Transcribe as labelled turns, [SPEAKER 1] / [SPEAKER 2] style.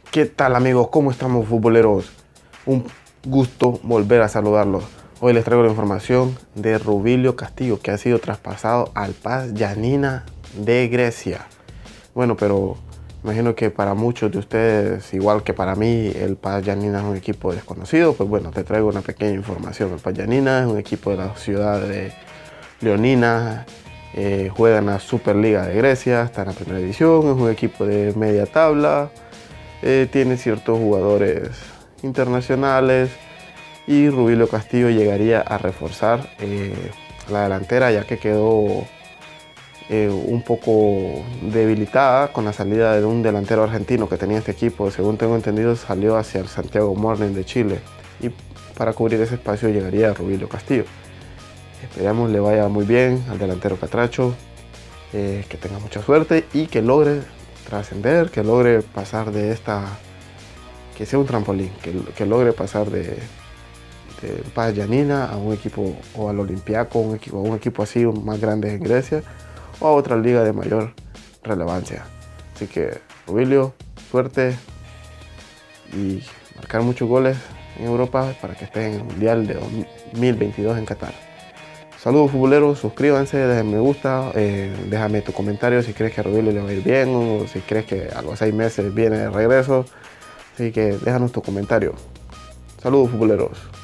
[SPEAKER 1] ¿Qué tal, amigos? ¿Cómo estamos, futboleros? Un gusto volver a saludarlos. Hoy les traigo la información de Rubilio Castillo, que ha sido traspasado al PAS Giannina de Grecia. Bueno, pero imagino que para muchos de ustedes, igual que para mí, el PAS Giannina es un equipo desconocido. Pues bueno, te traigo una pequeña información. El PAS Giannina es un equipo de la ciudad de Leonina. Juega en la Superliga de Grecia, está en la primera división, es un equipo de media tabla. Tiene ciertos jugadores internacionales y Rubilio Castillo llegaría a reforzar la delantera, ya que quedó un poco debilitada con la salida de un delantero argentino que tenía este equipo. Según tengo entendido, salió hacia el Santiago Morning de Chile, y para cubrir ese espacio llegaría Rubilio Castillo. Esperamos le vaya muy bien al delantero catracho, que tenga mucha suerte y que logre trascender, que logre pasar de esta, que sea un trampolín, que logre pasar de PAS Giannina a un equipo, o al Olympiacos, un equipo así más grande en Grecia, o a otra liga de mayor relevancia. Así que, Rubilio, suerte y marcar muchos goles en Europa para que estés en el Mundial de 2022 en Qatar. Saludos, futboleros, suscríbanse, déjenme me gusta, déjame tu comentario si crees que a Rubilio le va a ir bien, o si crees que a los 6 meses viene de regreso. Así que déjanos tu comentario. Saludos, futboleros.